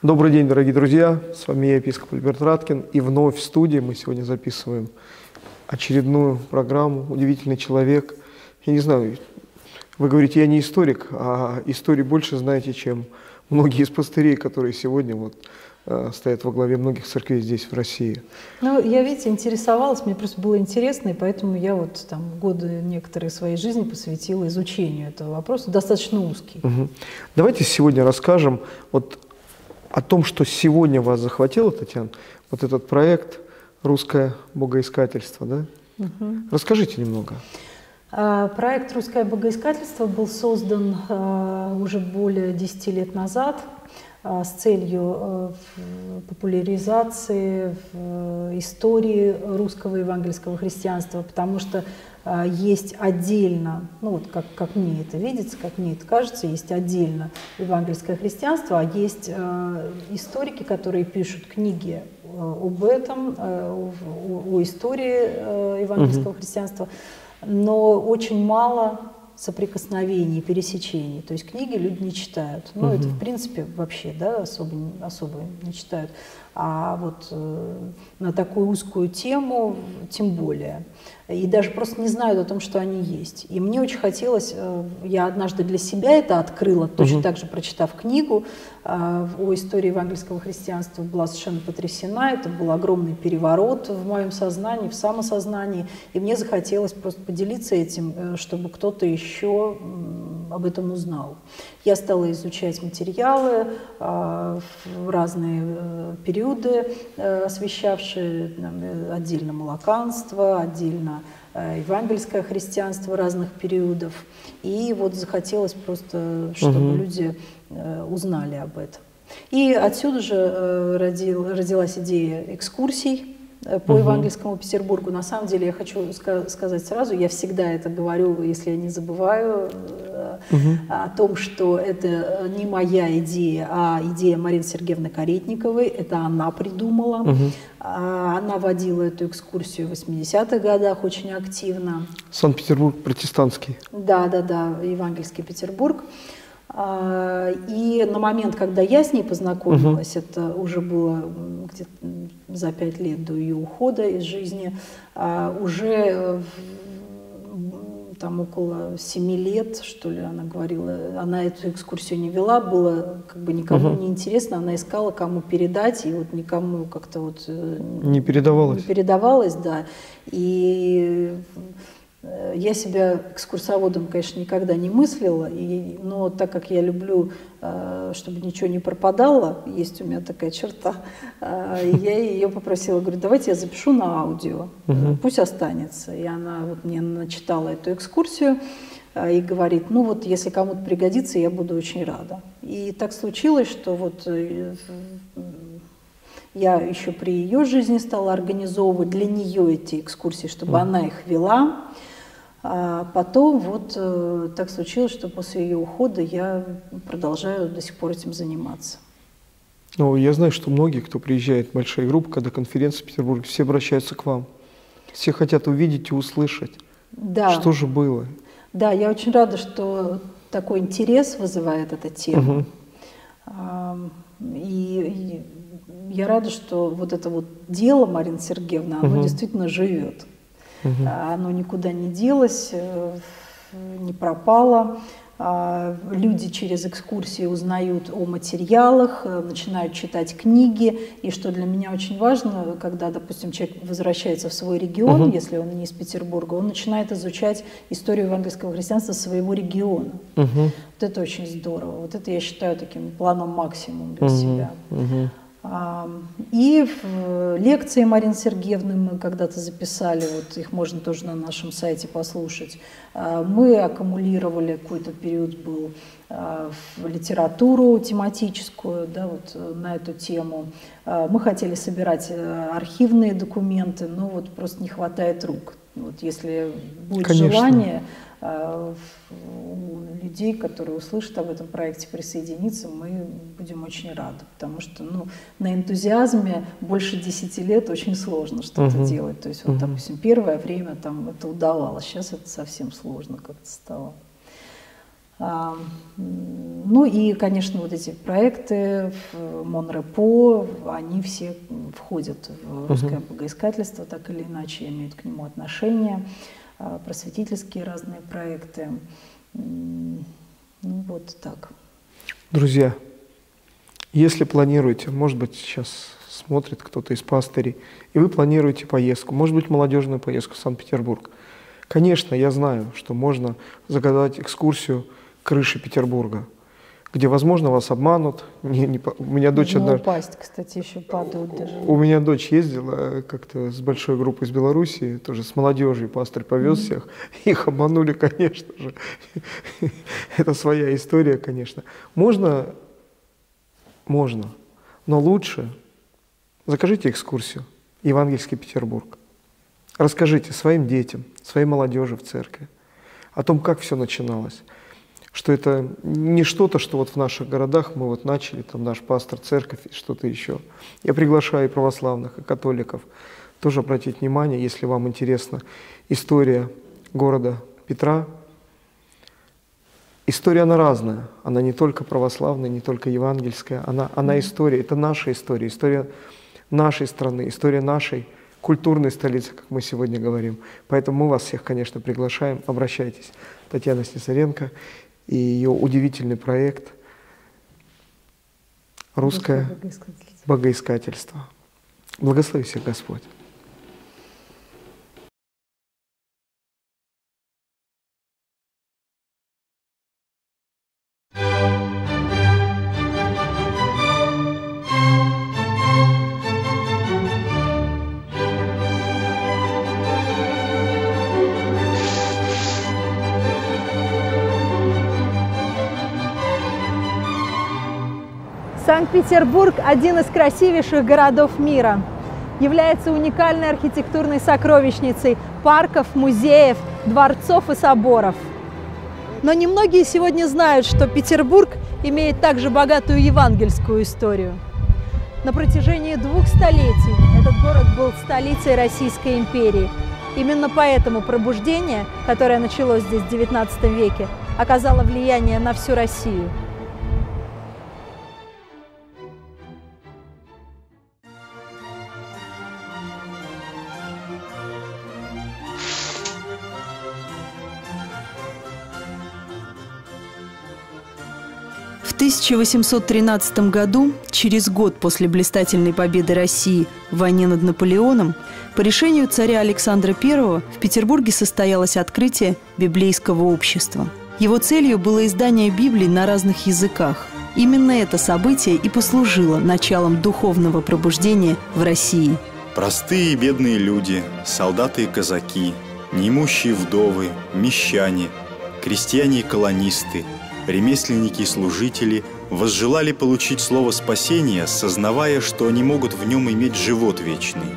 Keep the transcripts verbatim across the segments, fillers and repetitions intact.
Добрый день, дорогие друзья, с вами я, епископ Альберт Раткин, и вновь в студии мы сегодня записываем очередную программу «Удивительный человек». Я не знаю, вы говорите, я не историк, а истории больше знаете, чем многие из пастырей, которые сегодня вот, э, стоят во главе многих церквей здесь, в России. Ну, я, видите, интересовалась, мне просто было интересно, и поэтому я вот там годы некоторые своей жизни посвятила изучению этого вопроса, достаточно узкий. Угу. Давайте сегодня расскажем вот о том, что сегодня вас захватило, Татьяна, вот этот проект «Русское богоискательство». Да? Угу. Расскажите немного. Проект «Русское богоискательство» был создан уже более десяти лет назад с целью популяризации истории русского евангельского христианства, потому что есть отдельно, ну вот как, как мне это видится, как мне это кажется, есть отдельно евангельское христианство, а есть э, историки, которые пишут книги об этом, э, о, о истории э, евангельского угу. христианства, но очень мало соприкосновений, пересечений. То есть книги люди не читают. Ну, угу. это, в принципе, вообще, да, особо, особо не читают. А вот э, на такую узкую тему тем более. И даже просто не знают о том, что они есть. И мне очень хотелось, э, я однажды для себя это открыла, точно угу. так же прочитав книгу э, о истории евангельского христианства, была совершенно потрясена. Это был огромный переворот в моем сознании, в самосознании. И мне захотелось просто поделиться этим, э, чтобы кто-то еще э, об этом узнал. Я стала изучать материалы э, в разные э, периоды, освещавшие отдельно молоканство, отдельно евангельское христианство разных периодов. И вот захотелось просто, чтобы угу. люди узнали об этом. И отсюда же родил, родилась идея экскурсий по угу. Евангельскому Петербургу. На самом деле я хочу ска- сказать сразу, я всегда это говорю, если я не забываю, угу. о том, что это не моя идея, а идея Марины Сергеевны Каретниковой. Это она придумала. Угу. Она водила эту экскурсию в восьмидесятых годах очень активно. Санкт-Петербург протестантский. Да, да, да, Евангельский Петербург. И на момент, когда я с ней познакомилась, угу. это уже было где-то за пять лет до ее ухода из жизни, уже там около семи лет, что ли, она говорила, она эту экскурсию не вела, было как бы никому угу. не интересно, она искала, кому передать, и вот никому как-то вот не передавалось. Не передавалось, да. И я себя экскурсоводом, конечно, никогда не мыслила, и, но так как я люблю, чтобы ничего не пропадало, есть у меня такая черта, я ее попросила, говорю, давайте я запишу на аудио, угу. пусть останется. И она вот мне начитала эту экскурсию и говорит, ну вот если кому-то пригодится, я буду очень рада. И так случилось, что вот я еще при ее жизни стала организовывать для нее эти экскурсии, чтобы угу. она их вела. А потом вот э, так случилось, что после ее ухода я продолжаю до сих пор этим заниматься. Ну, я знаю, что многие, кто приезжает в большие группы, когда конференция в Петербурге, все обращаются к вам. Все хотят увидеть и услышать, да. что же было. Да, я очень рада, что такой интерес вызывает эта тема. Угу. А, и, и я рада, что вот это вот дело Марины Сергеевны, оно угу. действительно живет. Угу. Оно никуда не делось, не пропало. Люди через экскурсии узнают о материалах, начинают читать книги. И что для меня очень важно, когда, допустим, человек возвращается в свой регион, угу. если он не из Петербурга, он начинает изучать историю евангельского христианства своего региона. Угу. Вот это очень здорово. Вот это я считаю таким планом максимум для угу. себя. Угу. И в лекции Марины Сергеевны мы когда-то записали, вот их можно тоже на нашем сайте послушать. Мы аккумулировали, какой-то период был, в литературу тематическую, да, вот на эту тему. Мы хотели собирать архивные документы, но вот просто не хватает рук. Вот если будет Конечно. желание у людей, которые услышат об этом проекте, присоединиться, мы будем очень рады, потому что ну, на энтузиазме больше десяти лет очень сложно что-то uh-huh. делать. То есть, вот, uh-huh. допустим, первое время там это удавалось, сейчас это совсем сложно как-то стало. Ну и, конечно, вот эти проекты Монрепо, они все входят в русское богоискательство, так или иначе имеют к нему отношение, просветительские разные проекты. Ну вот так. Друзья, если планируете, может быть, сейчас смотрит кто-то из пастырей, и вы планируете поездку, может быть, молодежную поездку в Санкт-Петербург. Конечно, я знаю, что можно загадать экскурсию крыши Петербурга, где, возможно, вас обманут. Не, не, у меня дочь Можно одна... упасть, кстати, еще падают даже. У меня дочь ездила как-то с большой группой из Белоруссии, тоже с молодежью, пастырь повез mm-hmm. всех. Их обманули, конечно же. Это своя история, конечно. Можно, можно, но лучше закажите экскурсию «Евангельский Петербург». Расскажите своим детям, своей молодежи в церкви о том, как все начиналось. Что это не что-то, что вот в наших городах мы вот начали, там наш пастор, церковь и что-то еще. Я приглашаю и православных, и католиков тоже обратить внимание, если вам интересна история города Петра. История, она разная, она не только православная, не только евангельская, она, она история, это наша история, история нашей страны, история нашей культурной столицы, как мы сегодня говорим. Поэтому мы вас всех, конечно, приглашаем, обращайтесь. Татьяна Снисаренко и ее удивительный проект «Русское богоискательство». Благослови всех Господь. Санкт-Петербург – один из красивейших городов мира. Является уникальной архитектурной сокровищницей парков, музеев, дворцов и соборов. Но немногие сегодня знают, что Петербург имеет также богатую евангельскую историю. На протяжении двух столетий этот город был столицей Российской империи. Именно поэтому пробуждение, которое началось здесь в девятнадцатом веке, оказало влияние на всю Россию. В тысяча восемьсот тринадцатом году, через год после блистательной победы России в войне над Наполеоном, по решению царя Александра Первого в Петербурге состоялось открытие библейского общества. Его целью было издание Библии на разных языках. Именно это событие и послужило началом духовного пробуждения в России. Простые и бедные люди, солдаты и казаки, неимущие вдовы, мещане, крестьяне и колонисты, ремесленники и служители возжелали получить слово спасения, сознавая, что они могут в нем иметь живот вечный.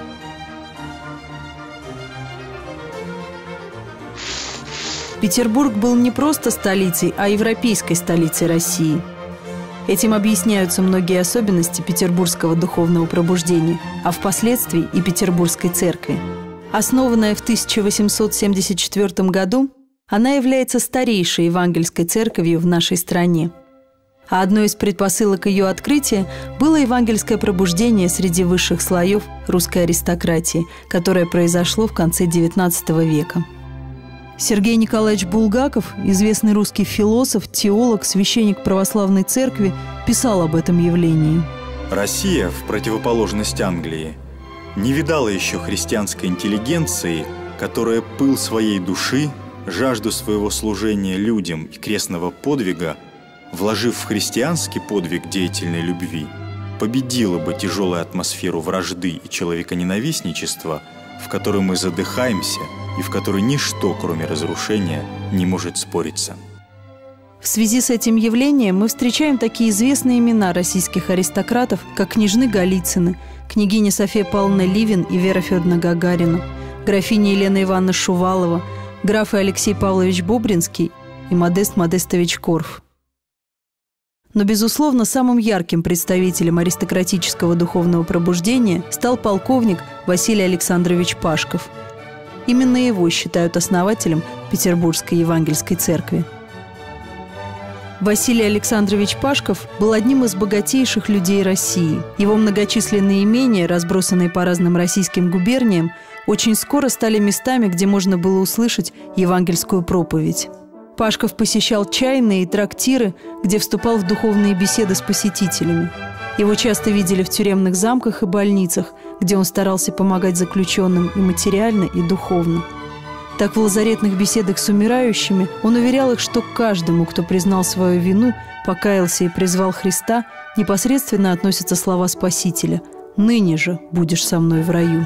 Петербург был не просто столицей, а европейской столицей России. Этим объясняются многие особенности петербургского духовного пробуждения, а впоследствии и Петербургской церкви. Основанная в тысяча восемьсот семьдесят четвёртом году, она является старейшей евангельской церковью в нашей стране. А одной из предпосылок ее открытия было евангельское пробуждение среди высших слоев русской аристократии, которое произошло в конце девятнадцатого века. Сергей Николаевич Булгаков, известный русский философ, теолог, священник православной церкви, писал об этом явлении. Россия, в противоположность Англии, не видала еще христианской интеллигенции, которая пыл своей души, жажду своего служения людям и крестного подвига, вложив в христианский подвиг деятельной любви, победила бы тяжелую атмосферу вражды и человеконенавистничества, в которой мы задыхаемся и в которой ничто, кроме разрушения, не может спориться. В связи с этим явлением мы встречаем такие известные имена российских аристократов, как княжны Голицыны, княгиня София Павловна Ливин и Вера Федоровна Гагарина, графиня Елена Ивановна Шувалова, графы Алексей Павлович Бобринский и Модест Модестович Корф. Но, безусловно, самым ярким представителем аристократического духовного пробуждения стал полковник Василий Александрович Пашков. Именно его считают основателем Петербургской евангельской церкви. Василий Александрович Пашков был одним из богатейших людей России. Его многочисленные имения, разбросанные по разным российским губерниям, очень скоро стали местами, где можно было услышать евангельскую проповедь. Пашков посещал чайные и трактиры, где вступал в духовные беседы с посетителями. Его часто видели в тюремных замках и больницах, где он старался помогать заключенным и материально, и духовно. Так в лазаретных беседах с умирающими он уверял их, что к каждому, кто признал свою вину, покаялся и призвал Христа, непосредственно относятся слова Спасителя: «Ныне же будешь со мной в раю».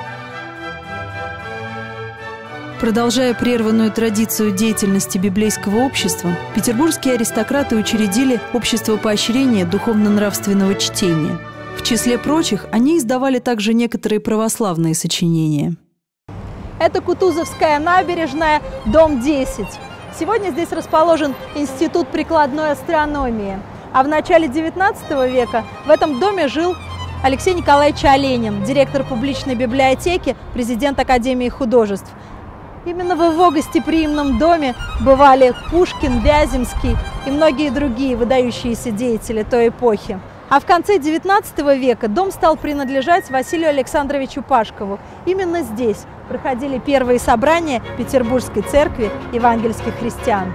Продолжая прерванную традицию деятельности библейского общества, петербургские аристократы учредили общество поощрения духовно-нравственного чтения. В числе прочих, они издавали также некоторые православные сочинения. Это Кутузовская набережная, дом десять. Сегодня здесь расположен Институт прикладной астрономии. А в начале девятнадцатого века в этом доме жил Алексей Николаевич Оленин, директор публичной библиотеки, президент Академии художеств. Именно в его гостеприимном доме бывали Пушкин, Вяземский и многие другие выдающиеся деятели той эпохи. А в конце девятнадцатого века дом стал принадлежать Василию Александровичу Пашкову. Именно здесь проходили первые собрания Петербургской церкви евангельских христиан.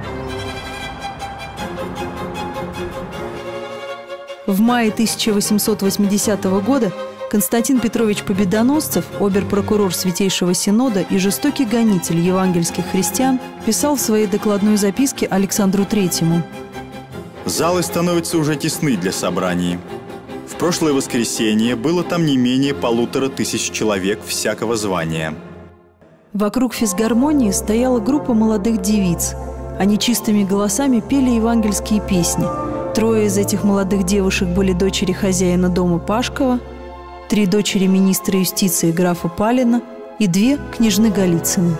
В мае тысяча восемьсот восьмидесятого года Константин Петрович Победоносцев, обер-прокурор Святейшего Синода и жестокий гонитель евангельских христиан, писал в своей докладной записке Александру Третьему: «Залы становятся уже тесны для собраний. В прошлое воскресенье было там не менее полутора тысяч человек всякого звания». Вокруг физгармонии стояла группа молодых девиц. Они чистыми голосами пели евангельские песни. Трое из этих молодых девушек были дочери хозяина дома Пашкова, три дочери министра юстиции графа Палина и две княжны Голицыны.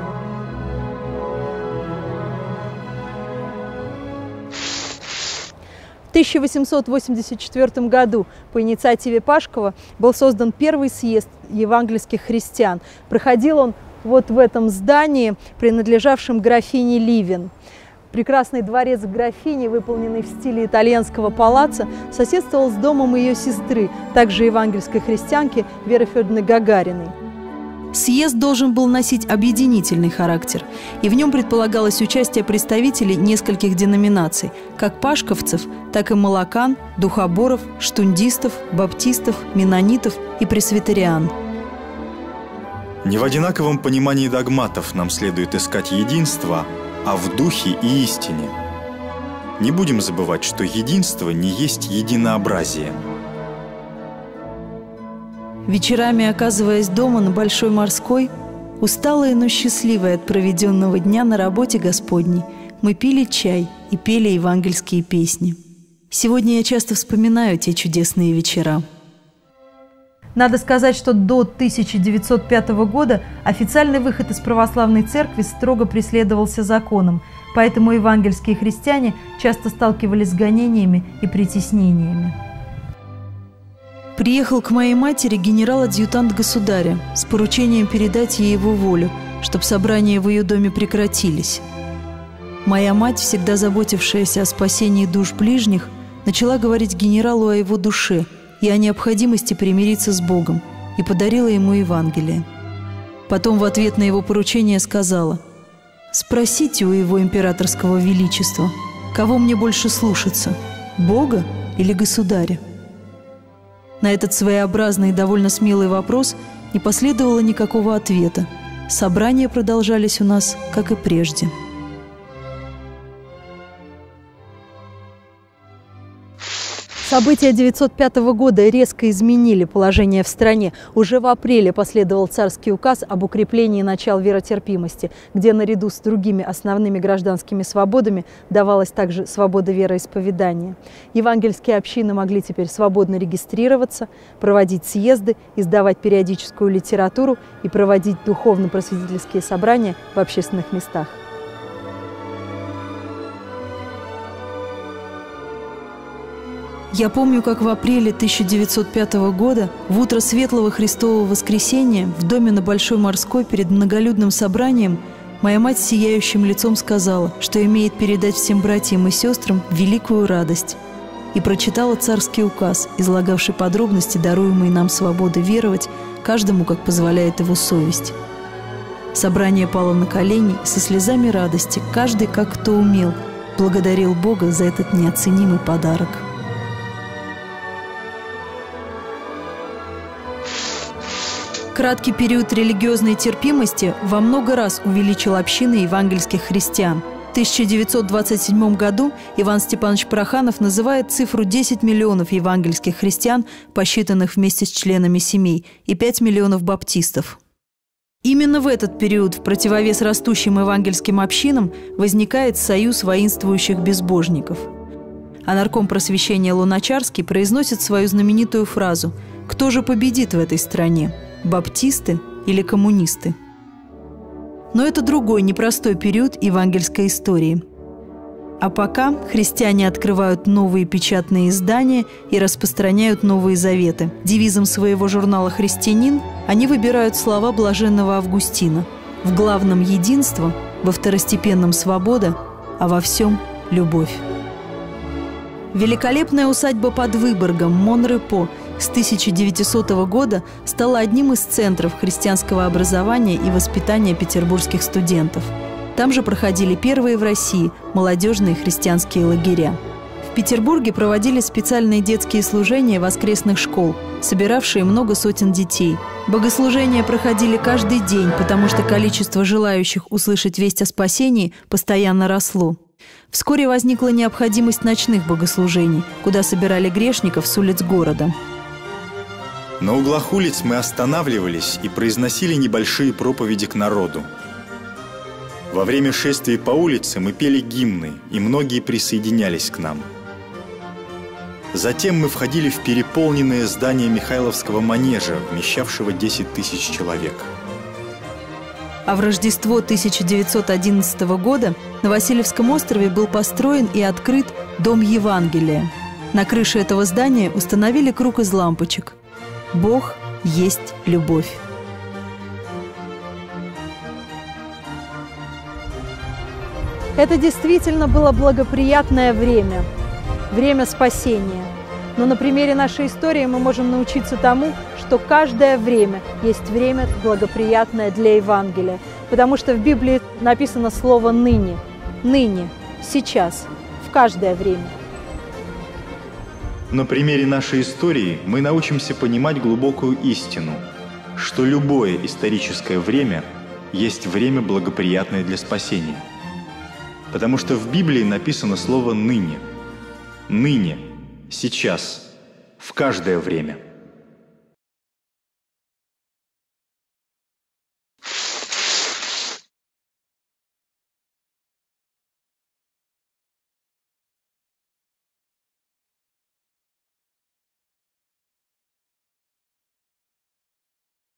В тысяча восемьсот восемьдесят четвёртом году по инициативе Пашкова был создан первый съезд евангельских христиан. Проходил он вот в этом здании, принадлежавшем графине Ливен. Прекрасный дворец графини, выполненный в стиле итальянского палаццо, соседствовал с домом ее сестры, также евангельской христианки Веры Федоровны Гагариной. Съезд должен был носить объединительный характер, и в нем предполагалось участие представителей нескольких деноминаций, как пашковцев, так и молокан, духоборов, штундистов, баптистов, меннонитов и пресвитериан. Не в одинаковом понимании догматов нам следует искать единство, а в духе и истине. Не будем забывать, что единство не есть единообразие. Вечерами, оказываясь дома на Большой Морской, усталые, но счастливые от проведенного дня на работе Господней, мы пили чай и пели евангельские песни. Сегодня я часто вспоминаю те чудесные вечера. Надо сказать, что до тысяча девятьсот пятого года официальный выход из православной церкви строго преследовался законом, поэтому евангельские христиане часто сталкивались с гонениями и притеснениями. Приехал к моей матери генерал-адъютант государя с поручением передать ей его волю, чтобы собрания в ее доме прекратились. Моя мать, всегда заботившаяся о спасении душ ближних, начала говорить генералу о его душе и о необходимости примириться с Богом, и подарила ему Евангелие. Потом в ответ на его поручение сказала: «Спросите у его императорского величества, кого мне больше слушаться, Бога или государя?» На этот своеобразный и довольно смелый вопрос не последовало никакого ответа. Собрания продолжались у нас, как и прежде. События тысяча девятьсот пятого года резко изменили положение в стране. Уже в апреле последовал царский указ об укреплении начал веротерпимости, где наряду с другими основными гражданскими свободами давалась также свобода вероисповедания. Евангельские общины могли теперь свободно регистрироваться, проводить съезды, издавать периодическую литературу и проводить духовно-просветительские собрания в общественных местах. Я помню, как в апреле тысяча девятьсот пятого года, в утро Светлого Христового Воскресения, в доме на Большой Морской перед многолюдным собранием моя мать с сияющим лицом сказала, что имеет передать всем братьям и сестрам великую радость, и прочитала царский указ, излагавший подробности даруемой нам свободы веровать каждому, как позволяет его совесть. Собрание пало на колени со слезами радости, каждый, как кто умел, благодарил Бога за этот неоценимый подарок. Краткий период религиозной терпимости во много раз увеличил общины евангельских христиан. В тысяча девятьсот двадцать седьмом году Иван Степанович Проханов называет цифру десять миллионов евангельских христиан, посчитанных вместе с членами семей, и пять миллионов баптистов. Именно в этот период в противовес растущим евангельским общинам возникает союз воинствующих безбожников. А нарком просвещения Луначарский произносит свою знаменитую фразу: «Кто же победит в этой стране? Баптисты или коммунисты?» Но это другой непростой период евангельской истории. А пока христиане открывают новые печатные издания и распространяют новые заветы. Девизом своего журнала «Христианин» они выбирают слова блаженного Августина: «В главном единство, во второстепенном свобода, а во всем любовь». Великолепная усадьба под Выборгом Монрепо с тысяча девятисотого года стала одним из центров христианского образования и воспитания петербургских студентов. Там же проходили первые в России молодежные христианские лагеря. В Петербурге проводились специальные детские служения воскресных школ, собиравшие много сотен детей. Богослужения проходили каждый день, потому что количество желающих услышать весть о спасении постоянно росло. Вскоре возникла необходимость ночных богослужений, куда собирали грешников с улиц города. На углах улиц мы останавливались и произносили небольшие проповеди к народу. Во время шествий по улице мы пели гимны, и многие присоединялись к нам. Затем мы входили в переполненное здание Михайловского манежа, вмещавшего десять тысяч человек. А в Рождество тысяча девятьсот одиннадцатого года на Васильевском острове был построен и открыт Дом Евангелия. На крыше этого здания установили круг из лампочек. «Бог есть любовь». Это действительно было благоприятное время, время спасения. Но на примере нашей истории мы можем научиться тому, что каждое время есть время благоприятное для Евангелия, потому что в Библии написано слово «ныне», «ныне», «сейчас», в каждое время. На примере нашей истории мы научимся понимать глубокую истину, что любое историческое время есть время благоприятное для спасения. Потому что в Библии написано слово «ныне». Ныне, сейчас, в каждое время.